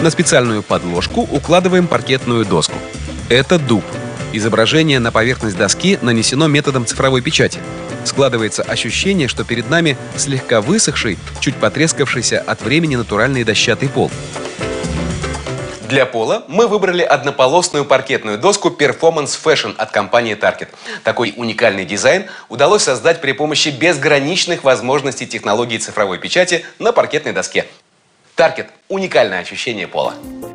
На специальную подложку укладываем паркетную доску. Это дуб. Изображение на поверхность доски нанесено методом цифровой печати. Складывается ощущение, что перед нами слегка высохший, чуть потрескавшийся от времени натуральный дощатый пол. Для пола мы выбрали однополосную паркетную доску Performance Fashion от компании Tarkett. Такой уникальный дизайн удалось создать при помощи безграничных возможностей технологии цифровой печати на паркетной доске. Tarkett – уникальное ощущение пола.